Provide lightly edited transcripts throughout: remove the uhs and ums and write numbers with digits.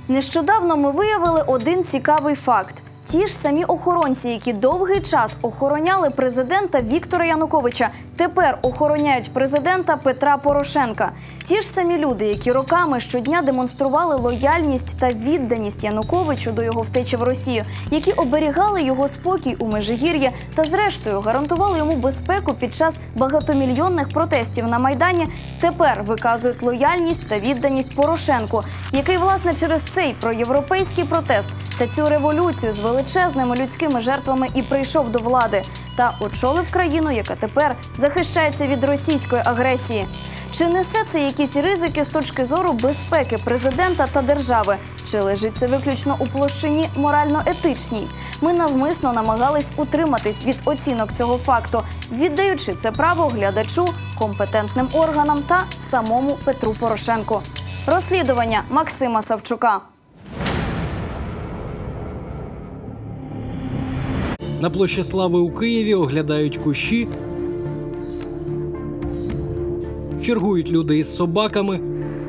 Нещодавно ми виявили один цікавий факт. Ті ж самі охоронці, які довгий час охороняли президента Віктора Януковича, тепер охороняють президента Петра Порошенка. Ті ж самі люди, які роками щодня демонстрували лояльність та відданість Януковичу до його втечі в Росію, які оберігали його спокій у Межигір'ї та зрештою гарантували йому безпеку під час багатомільйонних протестів на Майдані, тепер виказують лояльність та відданість Порошенку, який, власне, через цей проєвропейський протест та цю революцію з величезними людськими жертвами і прийшов до влади та очолив країну, яка тепер захищається від російської агресії. Чи несе це якісь ризики з точки зору безпеки президента та держави? Чи лежить це виключно у площині морально-етичній? Ми навмисно намагались утриматись від оцінок цього факту, віддаючи це право глядачу, компетентним органам та самому Петру Порошенку. Розслідування Максима Савчука. На площі Слави у Києві оглядають кущі, чергують люди із собаками,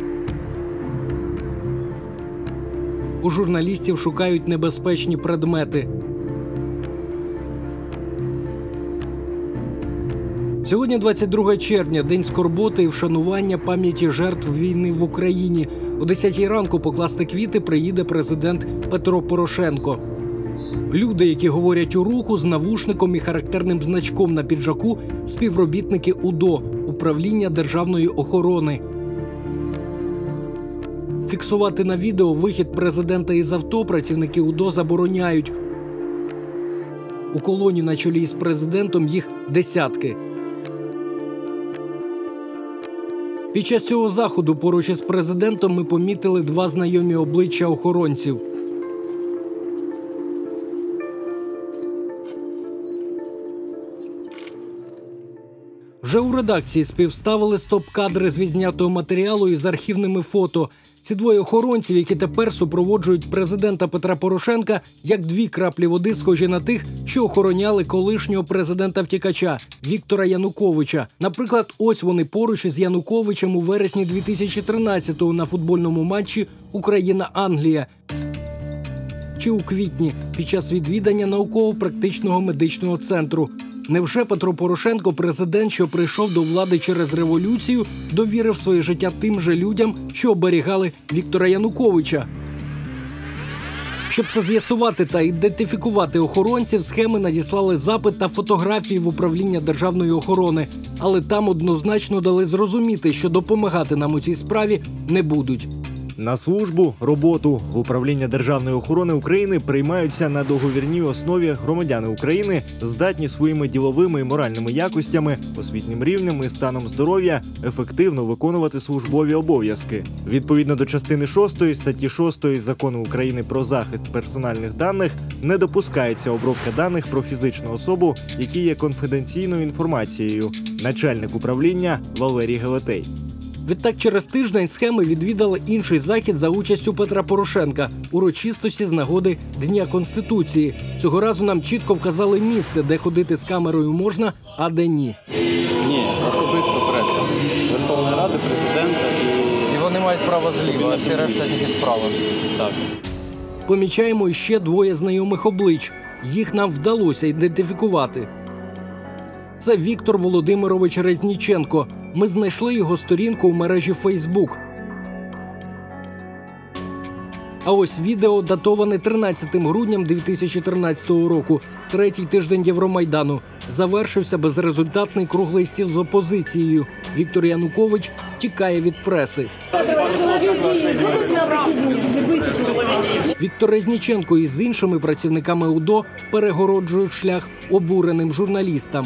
у журналістів шукають небезпечні предмети. Сьогодні 22 червня – День скорботи і вшанування пам'яті жертв війни в Україні. О 10-й ранку покласти квіти приїде президент Петро Порошенко. Люди, які говорять у руху, з навушником і характерним значком на піджаку – співробітники УДО – Управління державної охорони. Фіксувати на відео вихід президента із авто працівники УДО забороняють. У колоні на чолі з президентом їх десятки. Під час цього заходу поруч із президентом ми помітили два знайомі обличчя охоронців. Вже у редакції співставили стоп-кадри з відзнятого матеріалу із архівними фото. Ці двоє охоронців, які тепер супроводжують президента Петра Порошенка, як дві краплі води, схожі на тих, що охороняли колишнього президента-втікача Віктора Януковича. Наприклад, ось вони поруч із Януковичем у вересні 2013-го на футбольному матчі Україна-Англія. Чи у квітні під час відвідання науково-практичного медичного центру. Невже Петро Порошенко, президент, що прийшов до влади через революцію, довірив своє життя тим же людям, що оберігали Віктора Януковича? Щоб це з'ясувати та ідентифікувати охоронців, схеми надіслали запит та фотографії в управління державної охорони. Але там однозначно дали зрозуміти, що допомагати нам у цій справі не будуть. На службу, роботу в управління Державної охорони України приймаються на договірній основі громадяни України, здатні своїми діловими і моральними якостями, освітнім рівнем і станом здоров'я ефективно виконувати службові обов'язки. Відповідно до частини 6 статті 6 Закону України про захист персональних даних не допускається обробка даних про фізичну особу, які є конфіденційною інформацією. Начальник управління Валерій Гелетей. Відтак через тиждень схеми відвідали інший захід за участю Петра Порошенка – урочистості з нагоди Дня Конституції. Цього разу нам чітко вказали місце, де ходити з камерою можна, а де ні. Ні, особисто преса. Верховної Ради, президента і вони мають право зліва, а всі решта тільки справа. Так. Помічаємо іще двоє знайомих облич. Їх нам вдалося ідентифікувати. Це Віктор Володимирович Резніченко. Ми знайшли його сторінку у мережі Facebook. А ось відео датоване 13 грудням 2013 року. Третій тиждень Євромайдану. Завершився безрезультатний круглий стіл з опозицією. Віктор Янукович тікає від преси. Віктор Резніченко із іншими працівниками УДО перегороджують шлях обуреним журналістам.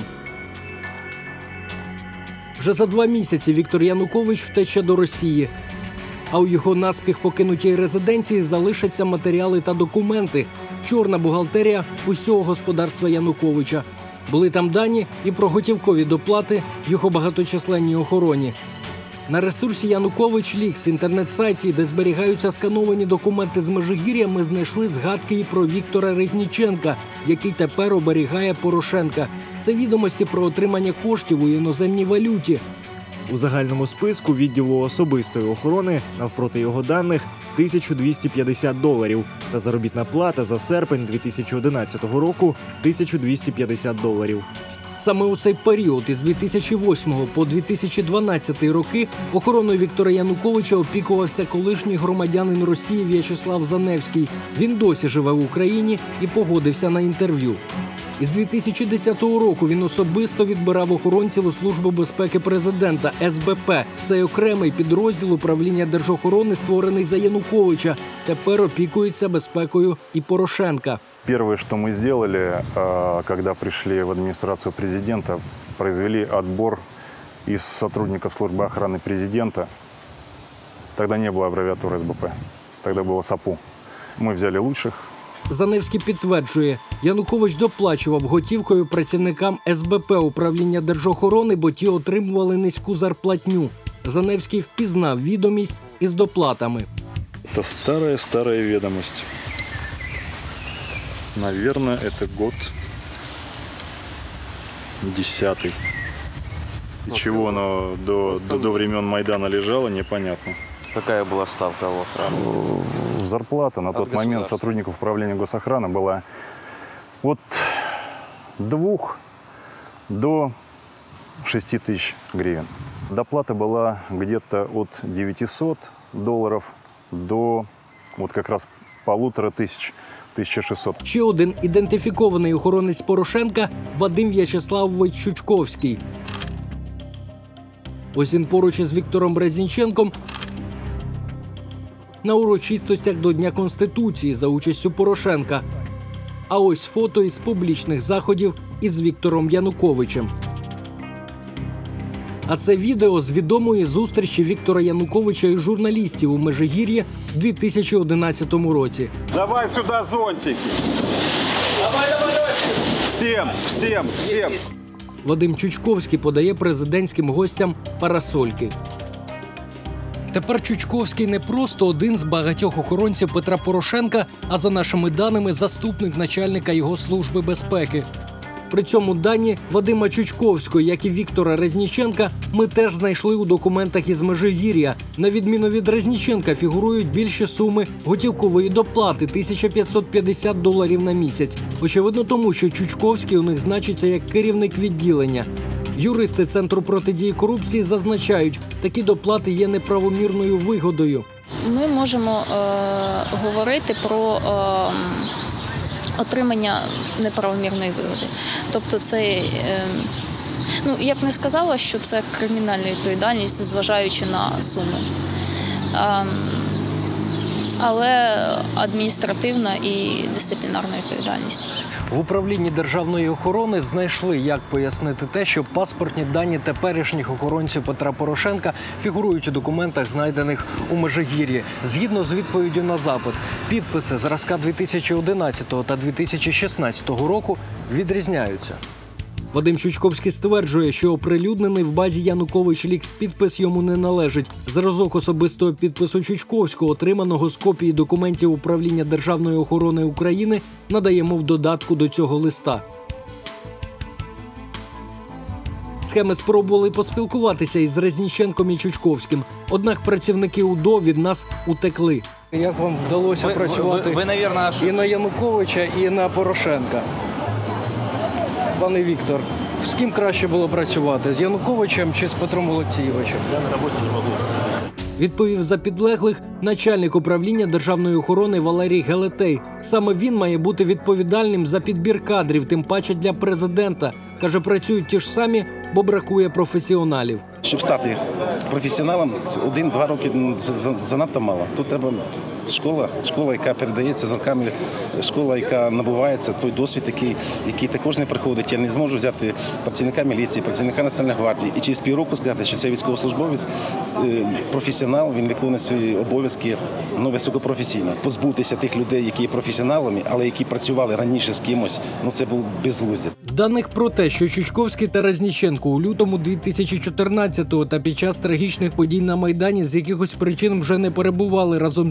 Вже за 2 місяці Віктор Янукович втече до Росії. А у його наспіх покинутій резиденції залишаться матеріали та документи. Чорна бухгалтерія усього господарства Януковича. Були там дані і про готівкові доплати його багаточисленній охороні. На ресурсі Янукович Лікс, інтернет-сайті, де зберігаються скановані документи з Межигір'я, ми знайшли згадки і про Віктора Резніченка, який тепер оберігає Порошенка. Це відомості про отримання коштів у іноземній валюті. У загальному списку відділу особистої охорони навпроти його даних $1250 та заробітна плата за серпень 2011 року $1250. Саме у цей період із 2008 по 2012 роки охороною Віктора Януковича опікувався колишній громадянин Росії В'ячеслав Заневський. Він досі живе в Україні і погодився на інтерв'ю. Із 2010 року він особисто відбирав охоронців у Службу безпеки президента – СБП. Це окремий підрозділ управління держохорони, створений за Януковича. Тепер опікується безпекою і Порошенка. Первое, что мы сделали, когда пришли в администрацию президента, произвели отбор из сотрудников службы охраны президента. Тогда не было аббревиатуры СБП, тогда было САПУ. Мы взяли лучших. Заневський підтверджує, Янукович доплачував готівкою працівникам СБП управління держохорони, бо ті отримували низьку зарплатню. Заневський впізнав відомість із доплатами. Это старая ведомость. Наверное, это год 10-й. И чего оно до времен Майдана лежало, непонятно. Какая была ставка у охраны? Зарплата на тот момент сотрудников управления госохраны была от 2 до 6 тысяч гривен. Доплата была где-то от $900 до вот как раз 1500, 1600. Ще один ідентифікований охоронець Порошенка – Вадим В'ячеславович Чучковський. Ось він поруч із Віктором Резніченком на урочистостях до Дня Конституції за участю Порошенка. А ось фото із публічних заходів із Віктором Януковичем. А це відео з відомої зустрічі Віктора Януковича і журналістів у Межигір'ї в 2011 році. Давай сюда зонтики. Всем. Вадим Чучковський подає президентським гостям парасольки. Тепер Чучковський не просто один з багатьох охоронців Петра Порошенка, а за нашими даними заступник начальника його служби безпеки. При цьому дані Вадима Чучковського, як і Віктора Резніченка, ми теж знайшли у документах із Межигір'я. На відміну від Резніченка фігурують більші суми готівкової доплати – $1550 на місяць. Очевидно тому, що Чучковський у них значиться як керівник відділення. Юристи Центру протидії корупції зазначають, такі доплати є неправомірною вигодою. Ми можемо говорити про отримання неправомірної вигоди. Тобто це, я б не сказала, що це кримінальна відповідальність, зважаючи на суми. Але адміністративна і дисциплінарна відповідальність. В управлінні державної охорони знайшли, як пояснити те, що паспортні дані теперішніх охоронців Петра Порошенка фігурують у документах, знайдених у Межигір'ї. Згідно з відповіддю на запит, підписи зразка 2011 та 2016 року відрізняються. Вадим Чучковський стверджує, що оприлюднений в базі Янукович Лікс підпис йому не належить. Зразок особистого підпису Чучковського, отриманого з копії документів Управління державної охорони України, надаємо в додатку до цього листа. Схеми спробували поспілкуватися із Резніченком і Чучковським, однак працівники УДО від нас утекли. Як вам вдалося працювати і на Януковича, і на Порошенка? Пане Віктор, з ким краще було працювати? З Януковичем чи з Петром Олексійовичем? Я на роботі не можу. Відповів за підлеглих начальник управління державної охорони Валерій Гелетей. Саме він має бути відповідальним за підбір кадрів, тим паче для президента. Каже, працюють ті ж самі, бо бракує професіоналів. Щоб стати професіоналом, 1-2 роки занадто мало. Тут треба школа, яка передається з роками, школа, яка набувається, той досвід, який також не приходить. Я не зможу взяти працівника міліції, працівника Національної гвардії і через півроку сказати, що це військовослужбовець, професіонал, він виконує свої обов'язки високопрофесійно. Позбутися тих людей, які є професіоналами, але які працювали раніше з кимось, це був безглуздя. Даних про те, що Чучковський та Резніченко у лютому 2014-го та під час трагічних подій на Майдані з якихось причин вже не перебували разом з Януковичем,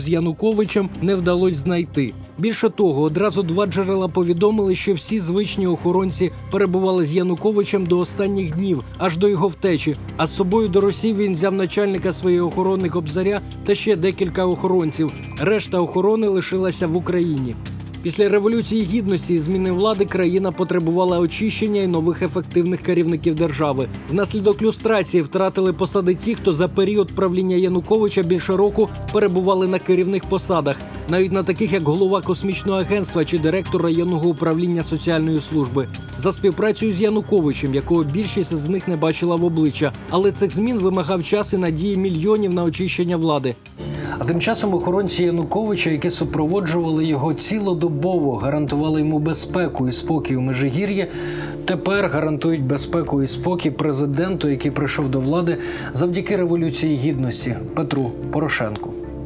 Януковичем не вдалося знайти. Більше того, одразу 2 джерела повідомили, що всі звичні охоронці перебували з Януковичем до останніх днів, аж до його втечі. А з собою до Росії він взяв начальника своєї охорони Кобзаря та ще декілька охоронців. Решта охорони лишилася в Україні. Після Революції Гідності і зміни влади країна потребувала очищення і нових ефективних керівників держави. Внаслідок люстрації втратили посади ті, хто за період правління Януковича більше року перебували на керівних посадах. Навіть на таких, як голова космічного агентства чи директор районного управління соціальної служби. За співпрацею з Януковичем, якого більшість з них не бачила в обличчя. Але цих змін вимагав час і надії мільйонів на очищення влади. А тим часом охоронці Януковича, які супроводжували його цілодобово, гарантували йому безпеку і спокій у Межигір'ї, тепер гарантують безпеку і спокій президенту, який прийшов до влади завдяки Революції Гідності Петру Порошенку.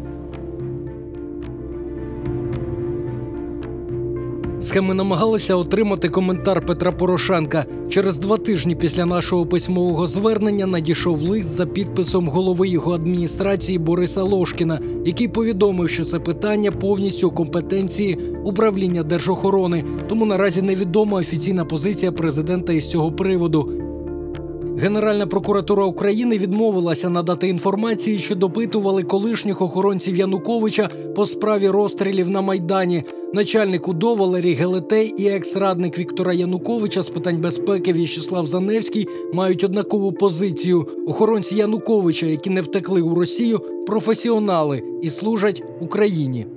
Схеми намагалися отримати коментар Петра Порошенка. Через 2 тижні після нашого письмового звернення надійшов лист за підписом голови його адміністрації Бориса Лошкіна, який повідомив, що це питання повністю у компетенції управління Держохорони. Тому наразі невідома офіційна позиція президента із цього приводу. Генеральна прокуратура України відмовилася надати інформації, що допитували колишніх охоронців Януковича по справі розстрілів на Майдані. Начальник УДО Валерій Гелетей і екс-радник Віктора Януковича з питань безпеки В'ячеслав Заневський мають однакову позицію. Охоронці Януковича, які не втекли у Росію, професіонали і служать Україні.